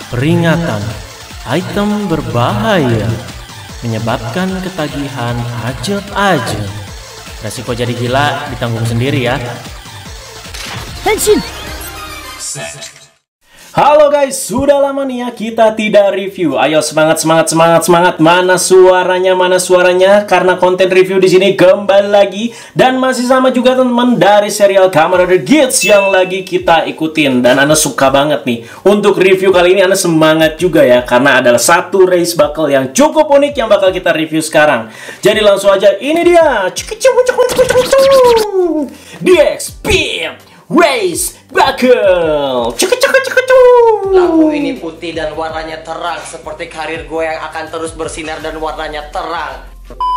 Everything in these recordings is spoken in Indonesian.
Peringatan, item berbahaya menyebabkan ketagihan ajab-ajab. Resiko jadi gila ditanggung sendiri ya. Henshin. Halo guys, sudah lama nih ya kita tidak review. Ayo semangat. Mana suaranya? Karena konten review di sini kembali lagi dan masih sama juga teman-teman dari serial Kamen Rider Geats yang lagi kita ikutin. Dan Anda suka banget nih. Untuk review kali ini Anda semangat juga ya, karena adalah satu race buckle yang cukup unik yang bakal kita review sekarang. Jadi langsung aja, ini dia. DX Race Buckle. Lampu ini putih dan warnanya terang, seperti karir gue yang akan terus bersinar dan warnanya terang.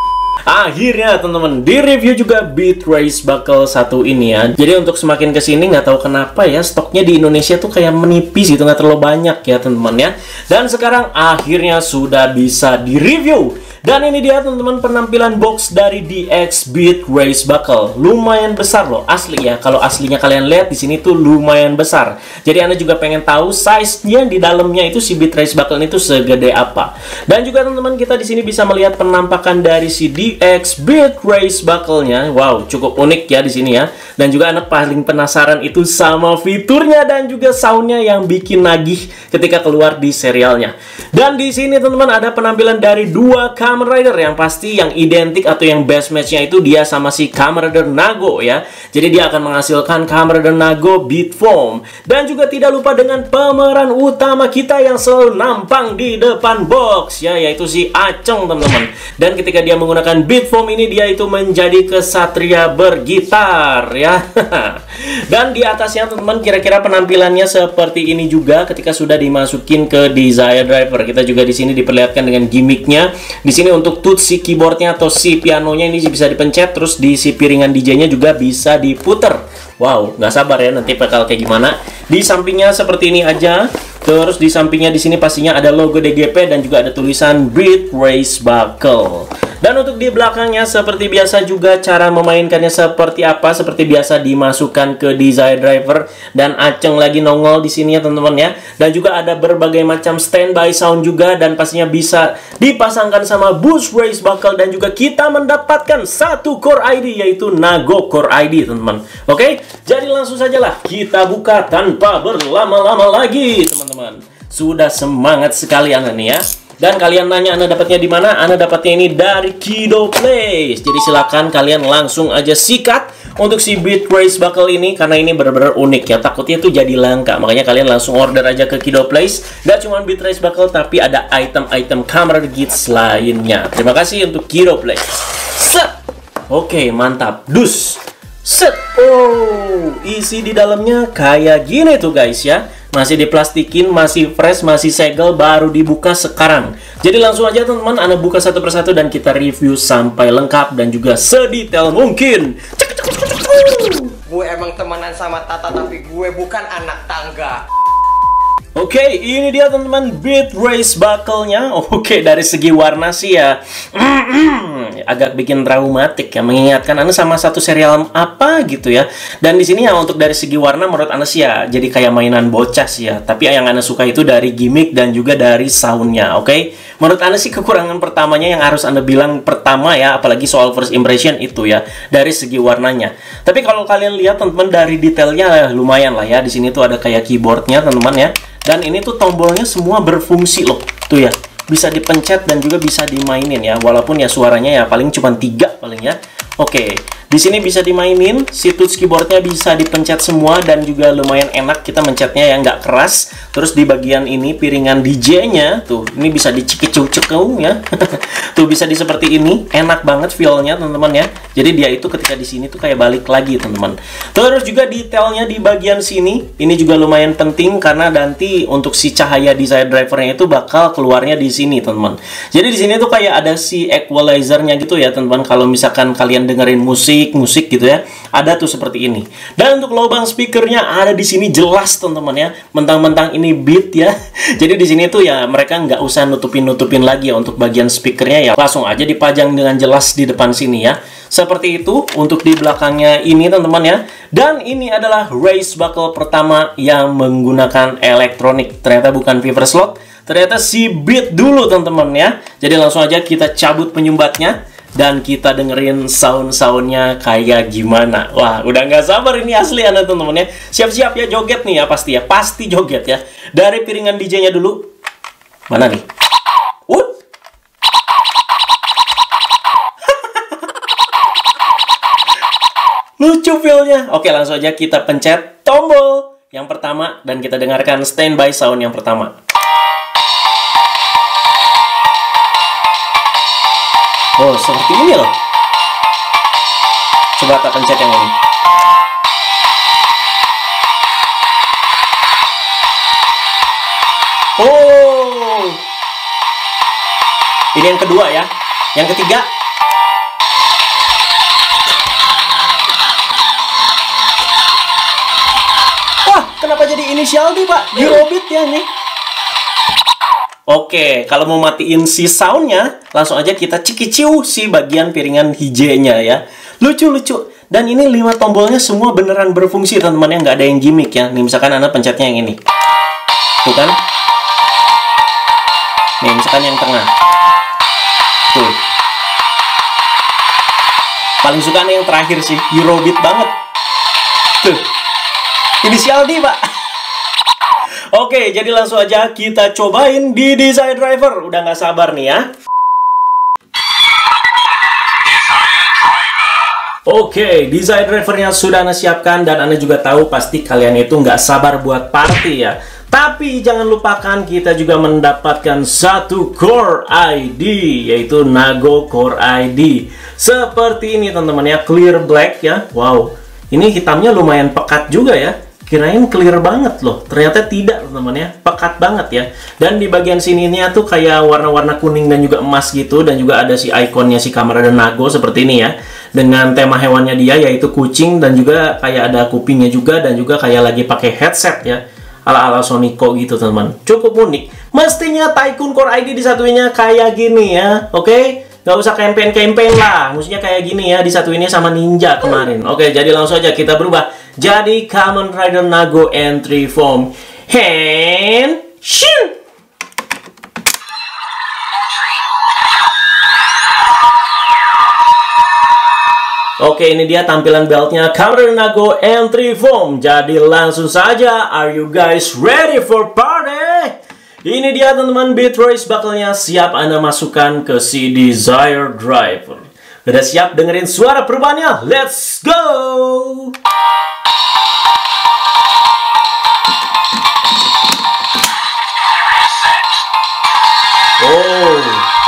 Akhirnya teman-teman di review juga Beat Race Buckle satu ini ya. Jadi untuk semakin kesini nggak tahu kenapa ya, stoknya di Indonesia tuh kayak menipis gitu, nggak terlalu banyak ya teman-teman ya. Dan sekarang akhirnya sudah bisa di review. Dan ini dia teman-teman penampilan box dari DX Beat Race Buckle. Lumayan besar loh asli ya. Kalau aslinya kalian lihat di sini tuh lumayan besar. Jadi Anda juga pengen tahu size-nya di dalamnya itu si Beat Race Buckle itu segede apa. Dan juga teman-teman kita di sini bisa melihat penampakan dari si DX Beat Race Buckle-nya. Wow, cukup unik ya di sini ya. Dan juga Anda paling penasaran itu sama fiturnya dan juga soundnya yang bikin nagih ketika keluar di serialnya. Dan di sini teman-teman ada penampilan dari dua Kamen Rider yang pasti yang identik atau yang best match-nya itu dia sama si Kamen Rider Nago ya. Jadi dia akan menghasilkan Kamen Rider Nago Beat Form. Dan juga tidak lupa dengan pemeran utama kita yang selalu nampang di depan box ya, yaitu si Aceng teman-teman. Dan ketika dia menggunakan Beat Form ini dia itu menjadi kesatria bergitar ya. Dan di atasnya teman-teman kira-kira penampilannya seperti ini juga ketika sudah dimasukin ke Desire Driver. Kita juga di sini diperlihatkan dengan gimmicknya. Di sini untuk tooth si keyboardnya atau si pianonya ini bisa dipencet, terus di si piringan DJ-nya juga bisa diputer. Wow, nggak sabar ya nanti bakal kayak gimana. Di sampingnya seperti ini aja. Terus di sampingnya di sini pastinya ada logo DGP dan juga ada tulisan Beat Race Buckle. Dan untuk di belakangnya seperti biasa juga cara memainkannya seperti apa? Seperti biasa dimasukkan ke Desire Driver dan Aceng lagi nongol di sini ya teman-teman ya. Dan juga ada berbagai macam standby sound juga dan pastinya bisa dipasangkan sama Boost Race Buckle dan juga kita mendapatkan satu core ID yaitu Nago Core ID teman-teman. Oke, jadi langsung sajalah kita buka tanpa berlama-lama lagi teman-teman. Sudah semangat sekali Anda nih ya. Dan kalian nanya Anda dapatnya di mana? Anda dapatnya ini dari Kido Place. Jadi silakan kalian langsung aja sikat untuk si Beat Race Buckle ini karena ini benar-benar unik ya. Takutnya itu jadi langka. Makanya kalian langsung order aja ke Kido Place. Gak cuma Beat Race Buckle tapi ada item-item Kamen Rider Geats lainnya. Terima kasih untuk Kido Place. Set. Oke, mantap. Dus. Set. Oh, isi di dalamnya kayak gini tuh guys ya. Masih diplastikin, masih fresh, masih segel, baru dibuka sekarang. Jadi langsung aja teman-teman, Anda buka satu persatu dan kita review sampai lengkap dan juga sedetail mungkin. Gue emang temenan sama Tata tapi gue bukan anak tangga. Oke, ini dia teman-teman Beat Race Buckle-nya. Oke, dari segi warna sih ya agak bikin traumatik ya, mengingatkan Anda sama satu serial apa gitu ya. Dan di sini ya untuk dari segi warna menurut Anda sih ya jadi kayak mainan bocah sih ya. Tapi yang Anda suka itu dari gimmick dan juga dari soundnya. Oke, menurut Anda sih kekurangan pertamanya yang harus Anda bilang pertama ya, apalagi soal first impression itu ya, dari segi warnanya. Tapi kalau kalian lihat teman-teman dari detailnya lumayan lah ya. Di sini tuh ada kayak keyboardnya teman-teman ya. Dan ini tuh tombolnya semua berfungsi loh. Tuh ya, bisa dipencet dan juga bisa dimainin ya. Walaupun ya suaranya ya paling cuma 3 paling ya. Oke, di sini bisa dimainin, si touch keyboardnya bisa dipencet semua dan juga lumayan enak kita mencetnya yang nggak keras. Terus di bagian ini piringan DJ-nya tuh, ini bisa dicekik-cekik ya. Tuh bisa di seperti ini, enak banget feel-nya teman-teman ya. Jadi dia itu ketika di sini tuh kayak balik lagi teman-teman. Terus juga detailnya di bagian sini, ini juga lumayan penting karena nanti untuk si cahaya Desire Driver-nya itu bakal keluarnya di sini teman-teman. Jadi di sini tuh kayak ada si equalizer-nya gitu ya teman-teman. Kalau misalkan kalian dengerin musik musik gitu ya. Ada tuh seperti ini. Dan untuk lubang speakernya ada di sini jelas teman-teman ya. Mentang-mentang ini Beat ya. Jadi di sini tuh ya mereka nggak usah nutupin ya untuk bagian speakernya ya. Langsung aja dipajang dengan jelas di depan sini ya. Seperti itu untuk di belakangnya ini teman-teman ya. Dan ini adalah race buckle pertama yang menggunakan elektronik. Ternyata bukan Viver Slot. Ternyata si Beat dulu teman-teman ya. Jadi langsung aja kita cabut penyumbatnya. Dan kita dengerin sound-soundnya kayak gimana. Wah, udah nggak sabar ini asli Anda teman-teman ya. Siap-siap ya joget nih ya pasti ya. Pasti joget ya. Dari piringan DJ-nya dulu. Mana nih? Lucu feel-nya. Oke, langsung aja kita pencet tombol yang pertama. Dan kita dengarkan standby sound yang pertama. Oh, seperti ini loh. Coba tak pencet yang ini. Oh. Ini yang kedua ya. Yang ketiga. Wah, kenapa jadi inisial D, Pak? Eurobeat ya nih. Oke, kalau mau matiin si soundnya, langsung aja kita cikiciu si bagian piringan hijaunya ya. Lucu-lucu. Dan ini 5 tombolnya semua beneran berfungsi teman-teman ya, nggak ada yang gimmick ya. Nih misalkan Anda pencetnya yang ini. Tuh kan? Nih misalkan yang tengah. Tuh. Paling suka nih yang terakhir sih, Eurobeat banget. Tuh. Inisial D, Pak. Oke, jadi langsung aja kita cobain di Desire Driver. Udah nggak sabar nih ya. Oke, Desire Drivernya sudah Anda siapkan. Dan Anda juga tahu pasti kalian itu nggak sabar buat party ya. Tapi jangan lupakan kita juga mendapatkan satu Core ID, yaitu Nago Core ID. Seperti ini teman-teman ya, clear black ya. Wow, ini hitamnya lumayan pekat juga ya. Kirain clear banget loh, ternyata tidak teman-teman ya, pekat banget ya. Dan di bagian sininya tuh kayak warna-warna kuning dan juga emas gitu. Dan juga ada si ikonnya si kamera dan Nago seperti ini ya. Dengan tema hewannya dia yaitu kucing. Dan juga kayak ada kupingnya juga. Dan juga kayak lagi pakai headset ya, ala-ala Sonico gitu teman-teman. Cukup unik. Mestinya Tycoon Core ID disatuinnya kayak gini ya, oke? Gak usah campaign lah, maksudnya kayak gini ya, disatuinnya sama Ninja kemarin. Oke, jadi langsung aja kita berubah jadi Kamen Rider Nago Entry Form. Hand shoot. Oke, ini dia tampilan beltnya Kamen Rider Nago Entry Form. Jadi langsung saja, are you guys ready for party? Ini dia teman-teman, Beat Race buckle-nya siap Anda masukkan ke si Desire Driver. Udah siap dengerin suara perubahannya? Let's go! Oh.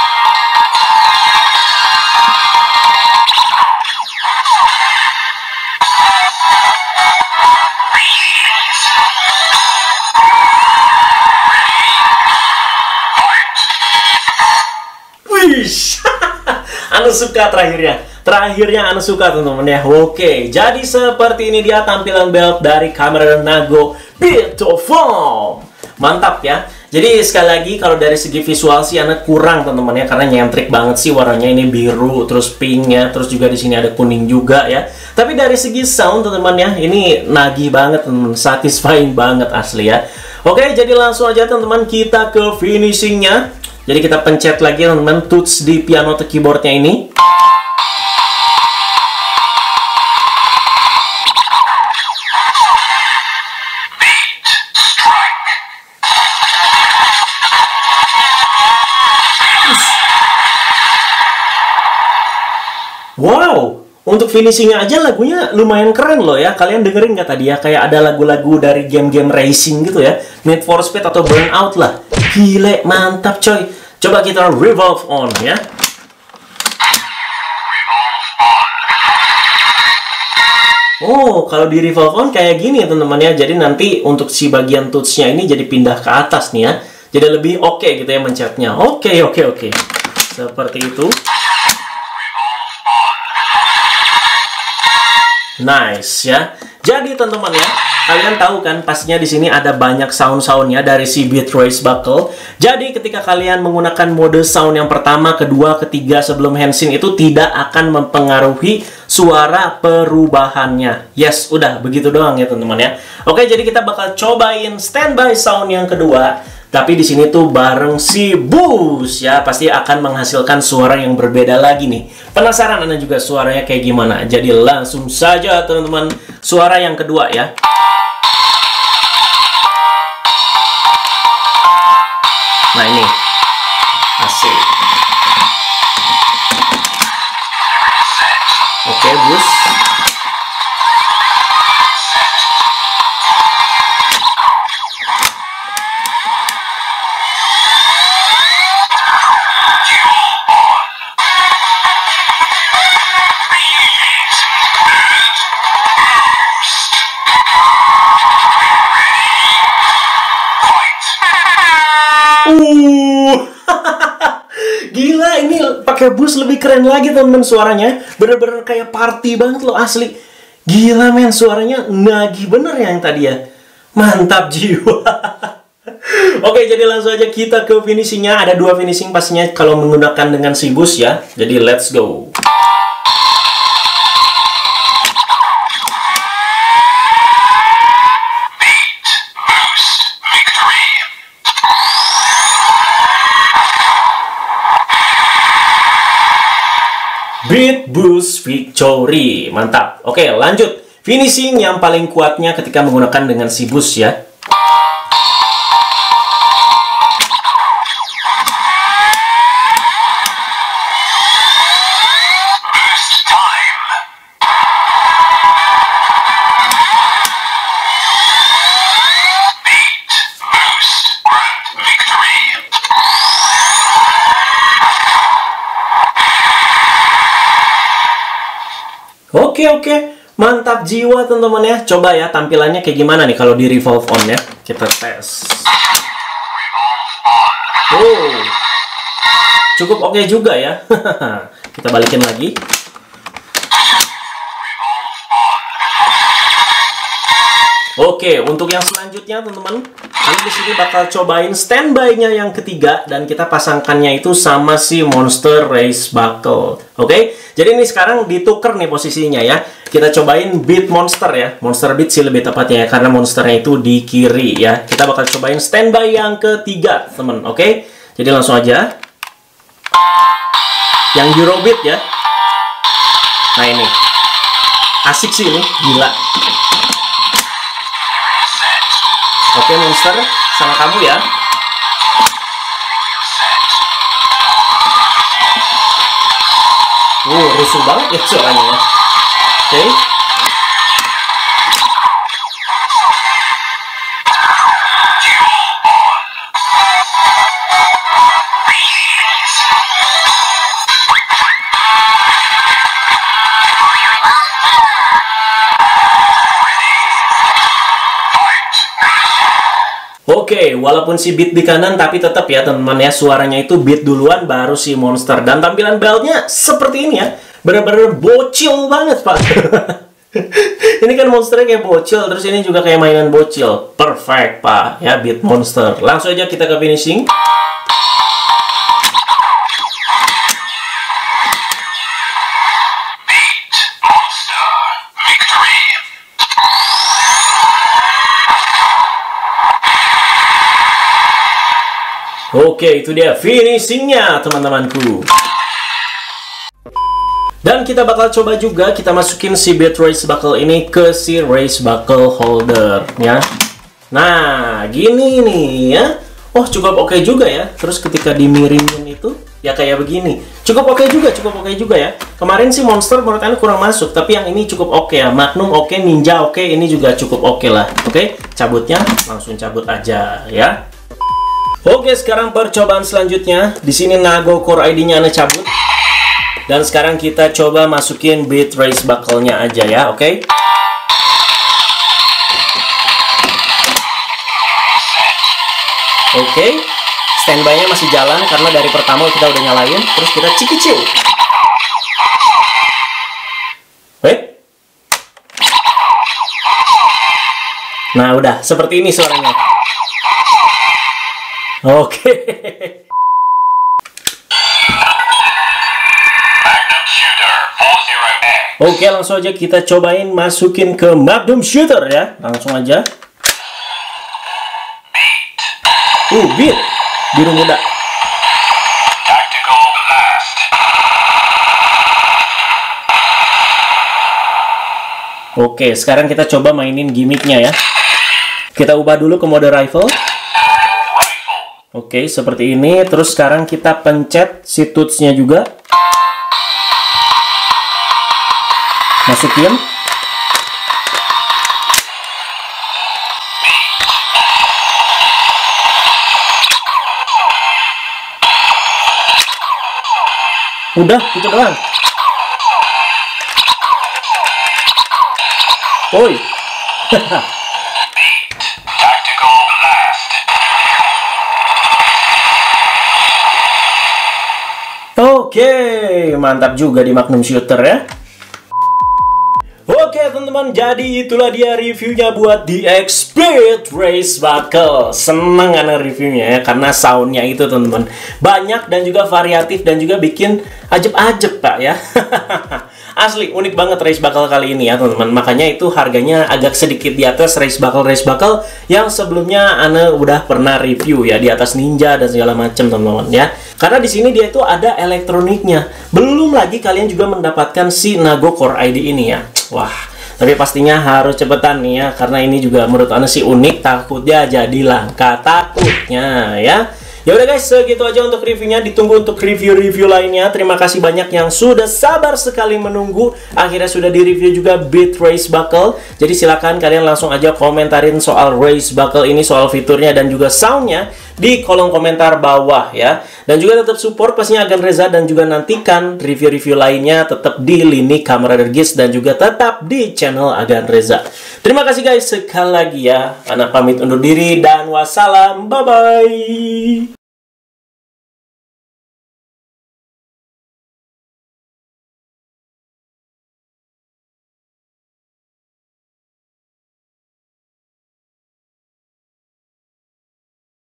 Wish. Anu suka terakhirnya Anu suka teman-teman ya. Oke, jadi seperti ini dia tampilan belt dari Kamen Rider Nago Beat Form. Mantap ya. Jadi sekali lagi kalau dari segi visual sih Anda kurang teman-teman ya, karena nyentrik banget sih warnanya, ini biru terus pink ya, terus juga di sini ada kuning juga ya. Tapi dari segi sound teman-teman ya, ini nagih banget teman-teman, satisfying banget asli ya. Oke, jadi langsung aja teman-teman kita ke finishingnya. Jadi kita pencet lagi teman-teman touch di piano atau keyboardnya ini. Wow, untuk finishingnya aja lagunya lumayan keren loh ya. Kalian dengerin nggak tadi ya? Kayak ada lagu-lagu dari game-game racing gitu ya. Need for Speed atau Burnout lah. Gile, mantap coy. Coba kita revolve on ya. Oh, kalau di revolve on kayak gini teman-teman ya. Jadi nanti untuk si bagian touch-nya ini jadi pindah ke atas nih ya. Jadi lebih oke gitu ya mencetnya. Oke. Seperti itu. Nice ya. Jadi teman-teman ya, kalian tahu kan pastinya di sini ada banyak sound-soundnya dari si Beat Race Buckle. Jadi ketika kalian menggunakan mode sound yang pertama, kedua, ketiga sebelum Henshin itu tidak akan mempengaruhi suara perubahannya. Yes, udah begitu doang ya teman-teman ya. Oke, jadi kita bakal cobain standby sound yang kedua. Tapi di sini tuh bareng si Boost ya, pasti akan menghasilkan suara yang berbeda lagi nih. Penasaran Anda juga suaranya kayak gimana? Jadi langsung saja teman-teman, suara yang kedua ya. Nah ini, asik. Oke, Boost. Gila, ini pakai Boost lebih keren lagi teman-teman suaranya. Bener-bener kayak party banget loh asli. Gila men, suaranya nagih bener ya yang tadi ya. Mantap jiwa. Oke, jadi langsung aja kita ke finishingnya. Ada dua finishing pastinya kalau menggunakan dengan si Boost ya. Jadi let's go. Beat Boost Victory. Mantap. Oke, lanjut. Finishing yang paling kuatnya ketika menggunakan dengan si Boost ya. Oke, mantap jiwa teman-teman ya. Coba ya tampilannya kayak gimana nih kalau di revolve on ya. Kita tes. Oh, cukup oke juga ya. Kita balikin lagi. Oke, untuk yang selanjutnya teman-teman, kami di sini bakal cobain standby-nya yang ketiga dan kita pasangkannya itu sama si Monster Race Buckle. Oke, jadi ini sekarang dituker nih posisinya ya. Kita cobain Beat Monster ya, Monster Beat sih lebih tepatnya ya, karena monsternya itu di kiri ya. Kita bakal cobain standby yang ketiga, teman. Oke, jadi langsung aja. Yang Eurobeat ya. Nah ini, asik sih ini, gila. Oke, Monster, sama kamu ya. Rusuh banget ya suaranya ya. Oke. Oke, walaupun si Beat di kanan, tapi tetap ya teman-teman ya, suaranya itu Beat duluan, baru si Monster. Dan tampilan beltnya seperti ini ya, bener-bener bocil banget pak. Ini kan monsternya kayak bocil, terus ini juga kayak mainan bocil. Perfect pak, ya Beat Monster. Langsung aja kita ke finishing. Oke, itu dia finishingnya teman-temanku. Dan kita bakal coba juga kita masukin si Beat Race Buckle ini ke si Race Buckle holder ya. Nah, gini nih ya. Oh, cukup oke juga ya. Terus ketika dimiringin itu ya kayak begini. Cukup oke juga ya. Kemarin si Monster menurut Anda kurang masuk, tapi yang ini cukup oke ya. Magnum oke, Ninja oke, ini juga cukup oke lah. Oke, cabutnya langsung cabut aja ya. Oke, sekarang percobaan selanjutnya. Di sini Nago Core ID-nya Anda cabut. Dan sekarang kita coba masukin Beat Race Buckle-nya aja ya, oke? Oke, standby-nya masih jalan karena dari pertama kita udah nyalain. Terus kita cikicil. Nah, udah seperti ini suaranya. Oke. Oke, langsung aja kita cobain masukin ke Magnum Shooter ya. Langsung aja. Beat. Biru muda. Oke, sekarang kita coba mainin gimmicknya ya. Kita ubah dulu ke mode rifle. Oke, seperti ini. Terus sekarang kita pencet si tools-nya juga. Masukin. Udah, itu doang. Woi. Oke, mantap juga di Magnum Shooter ya. Oke teman-teman, jadi itulah dia reviewnya buat DX Beat Race Buckle. Seneng karena reviewnya ya, karena soundnya itu teman-teman banyak dan juga variatif dan juga bikin ajeb-ajeb pak ya. Asli unik banget race buckle kali ini ya teman-teman. Makanya itu harganya agak sedikit di atas race buckle yang sebelumnya Ana udah pernah review ya, di atas Ninja dan segala macam teman-teman ya. Karena di sini dia itu ada elektroniknya. Belum lagi kalian juga mendapatkan si Nago Core ID ini ya. Wah, tapi pastinya harus cepetan nih ya, karena ini juga menurut Ana sih unik, takutnya jadi langka takutnya ya. Ya udah guys, segitu aja untuk reviewnya. Ditunggu untuk review-review lainnya. Terima kasih banyak yang sudah sabar sekali menunggu. Akhirnya sudah di-review juga Beat Race Buckle. Jadi silakan kalian langsung aja komentarin soal Race Buckle ini, soal fiturnya dan juga soundnya di kolom komentar bawah ya. Dan juga tetap support pastinya Agan Reza, dan juga nantikan review-review lainnya tetap di lini Kamerader Geeks dan juga tetap di channel Agan Reza. Terima kasih guys sekali lagi ya. Ana pamit undur diri dan wassalam. Bye-bye.